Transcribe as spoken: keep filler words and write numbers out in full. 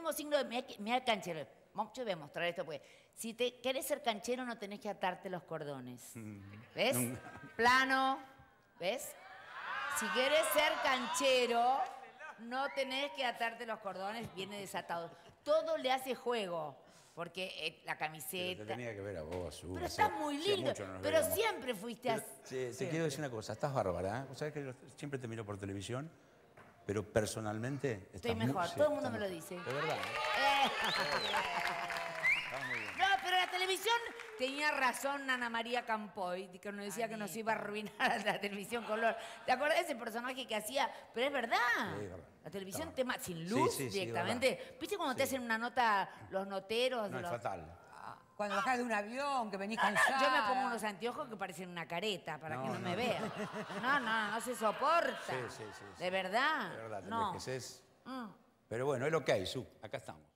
último signo de... Mira, mira el canchero. Yo voy a mostrar esto porque si te querés ser canchero no tenés que atarte los cordones. ¿Ves? Plano. ¿Ves? Si querés ser canchero, no tenés que atarte los cordones, viene desatado. Todo le hace juego. Porque eh, la camiseta... Pero te tenía que ver a vos, Su. Pero estás muy lindo. No pero veíamos. Siempre fuiste pero, así. Te, te quiero decir una cosa, estás bárbara. ¿Eh? Vos sabés que yo siempre te miro por televisión, pero personalmente... Estoy mejor, muy, todo el mundo sí, me lo dice. De verdad. ¿Eh? Muy bien. No, pero la televisión tenía razón Ana María Campoy, que nos decía Anita. Que nos iba a arruinar la televisión color. ¿Te acuerdas de ese personaje que hacía? Pero es verdad. Sí, es verdad. La televisión no. tema sin luz sí, sí, directamente. Sí, ¿viste cuando sí. te hacen una nota los noteros? No, de es los... fatal. Cuando bajás de un avión, que venís cansada. Yo me pongo unos anteojos que parecen una careta para no, que no, no me vean. No, no, no se soporta. Sí, sí, sí, sí. ¿De verdad? De verdad, te no. envejeces. Mm. Pero bueno, es lo que hay, Su. Acá estamos.